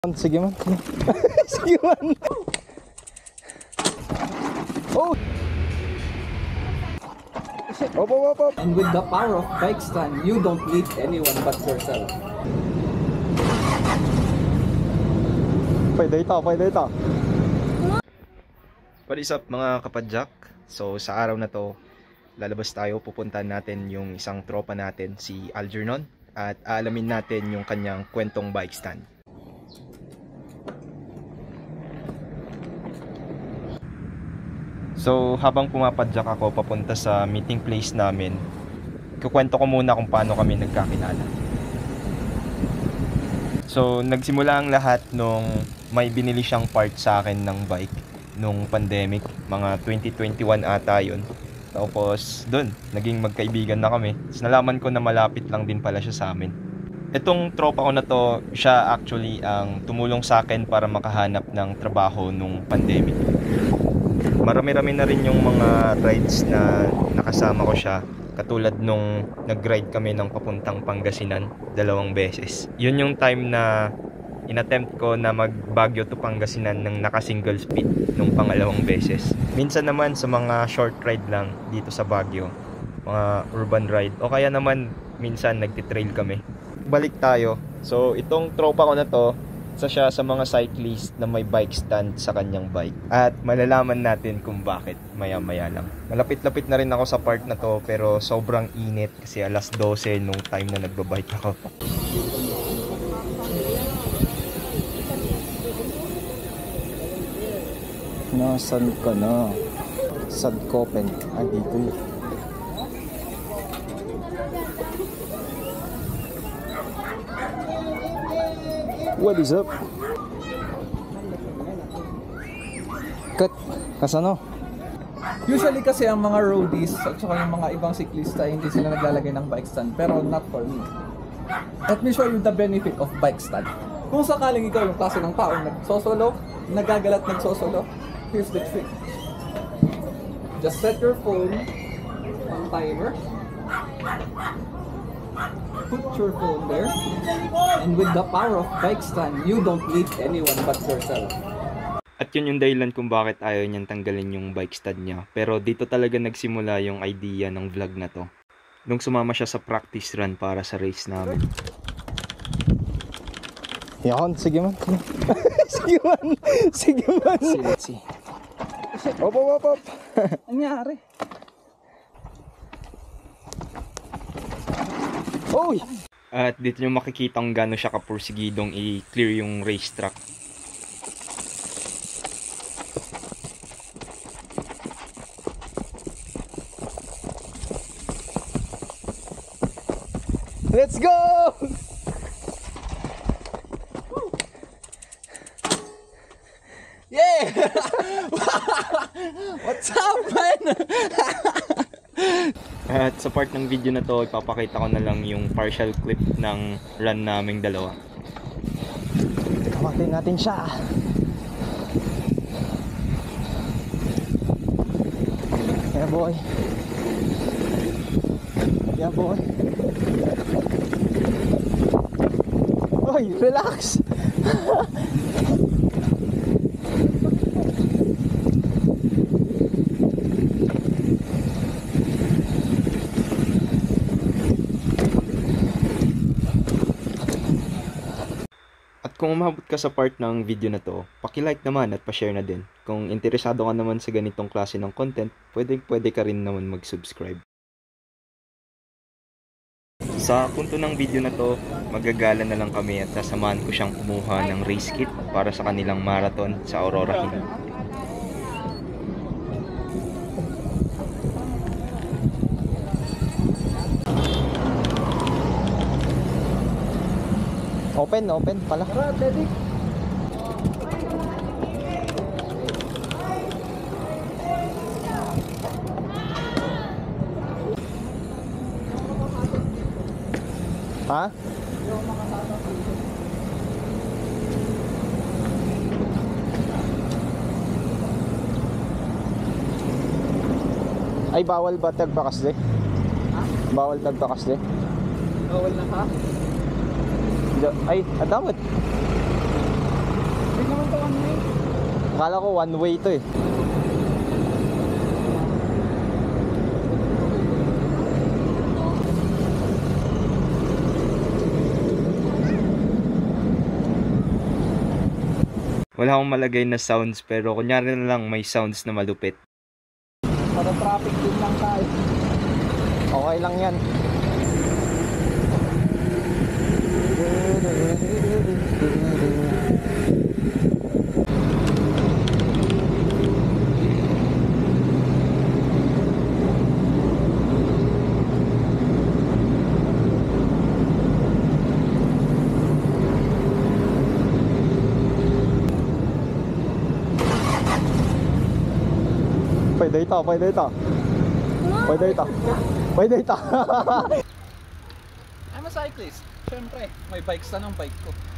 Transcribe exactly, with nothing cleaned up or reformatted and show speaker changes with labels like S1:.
S1: Sige man. Sige man. Oh! Op, op, op, op.
S2: And with the power of bike stand, you don't need anyone but yourself.
S1: Pwede ito, pwede ito.
S3: What is up mga kapadyak? So sa araw na to, lalabas tayo, pupuntahan natin yung isang tropa natin, si Algernon, at aalamin natin yung kanyang kwentong bike stand. So habang pumapadyak ako papunta sa meeting place namin, kukwento ko muna kung paano kami nagkakilala. So nagsimula ang lahat nung may binili siyang part sa akin ng bike nung pandemic, mga twenty twenty-one ata yun. Tapos dun, naging magkaibigan na kami. Tapos nalaman ko na malapit lang din pala siya sa amin. Itong tropa ko na to, siya actually ang tumulong sa akin para makahanap ng trabaho nung pandemic. Marami-rami na rin yung mga rides na nakasama ko siya. Katulad nung nag-ride kami ng papuntang Pangasinan dalawang beses. Yun yung time na inattempt ko na mag-Baguio to Pangasinan ng naka-single speed nung pangalawang beses. Minsan naman sa mga short ride lang dito sa Baguio, mga urban ride, o kaya naman minsan nagtitrail kami. Balik tayo. So itong tropa ko na to, isa siya sa mga cyclist na may bike stand sa kanyang bike. At malalaman natin kung bakit maya-maya lang. Malapit-lapit na rin ako sa part na to, pero sobrang init kasi alas dose nung time na nagbabike ako.
S1: Nasaan ka na? Sadkopen. Ah, dito yun. What is up? Cut. Kasano?
S2: Usually kasi ang mga roadies at saka yung mga ibang siklista, hindi sila naglalagay ng bike stand, pero not for me. Let me show you the benefit of bike stand. Kung sakaling ikaw yung klase ng tao nagsosolo, nagagalat nagsosolo, here's the trick. Just set your phone on timer. Put your phone there, and with the power of bike stand, you don't need anyone but yourself.
S3: At yun yung dahilan kung bakit ayaw niyang tanggalin yung bike stand niya. Pero dito talaga nagsimula yung idea ng vlog na to. Nung sumama siya sa practice run para sa race namin.
S1: Yan, sige man. Sige man. Sige man.
S2: Let's see.
S1: Op, op, op, op.
S2: Anyari?
S1: Oy!
S3: At dito nyo makikita kung gaano siya kapursigidong i-clear yung racetrack.
S1: Let's go!
S2: Yeah! What's up, man?
S3: At sa part ng video na to, ipapakita ko na lang yung partial clip ng run naming dalawa.
S1: Kamatin natin siya. Yeah, boy. Yeah, boy. Oy, relax.
S3: Kung umabot ka sa part ng video na to, paki-like naman at pa-share na din. Kung interesado ka naman sa ganitong klase ng content, pwede, pwede ka rin naman mag-subscribe. Sa punto ng video na to, magagala na lang kami at sasamahan ko siyang kumuha ng race kit para sa kanilang marathon sa Aurora Hills.
S1: Open, open pala.
S2: Tara, Teddy.
S1: Ha? Ay, bawal ba tagbakas de?
S2: Ha?
S1: Bawal tagbakas de?
S2: Bawal na ka?
S1: Ay, adawat. Akala ko one way to eh.
S3: Wala akong malagay na sounds pero kunyari na lang may sounds na malupit.
S2: Para traffic din lang tayo.
S1: Okay lang yan. Pwede ito, pwede ito. Pwede ito. Pwede ito.
S2: I'm a cyclist. Siyempre, may bike stand ang bike ko.